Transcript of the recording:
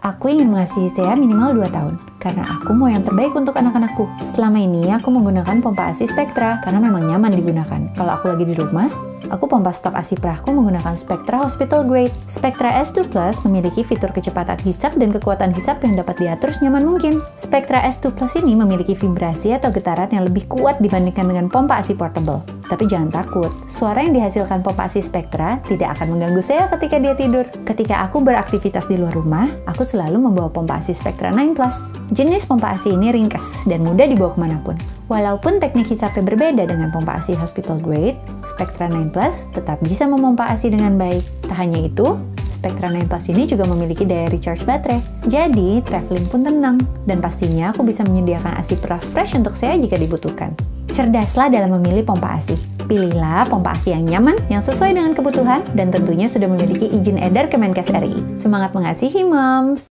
Aku ingin mengasihi Sea minimal 2 tahun, karena aku mau yang terbaik untuk anak-anakku. Selama ini aku menggunakan pompa ASI Spectra, karena memang nyaman digunakan. Kalau aku lagi di rumah, aku pompa stok ASI perahku menggunakan Spectra Hospital Grade. Spectra S2 Plus memiliki fitur kecepatan hisap dan kekuatan hisap yang dapat diatur senyaman mungkin. Spectra S2 Plus ini memiliki vibrasi atau getaran yang lebih kuat dibandingkan dengan pompa ASI Portable. Tapi jangan takut, suara yang dihasilkan pompa ASI Spectra tidak akan mengganggu Sea ketika dia tidur. Ketika aku beraktivitas di luar rumah, aku selalu membawa pompa ASI Spectra 9 Plus. Jenis pompa ASI ini ringkas dan mudah dibawa kemanapun. Walaupun teknik hisapnya berbeda dengan pompa ASI Hospital Grade, Spectra 9 Plus tetap bisa memompa ASI dengan baik. Tak hanya itu, Spectra 9 Plus ini juga memiliki daya recharge baterai. Jadi, traveling pun tenang. Dan pastinya aku bisa menyediakan ASI perah fresh untuk Sea jika dibutuhkan. Cerdaslah dalam memilih pompa ASI. Pilihlah pompa ASI yang nyaman, yang sesuai dengan kebutuhan, dan tentunya sudah memiliki izin edar Kemenkes RI. Semangat mengasihi, Moms!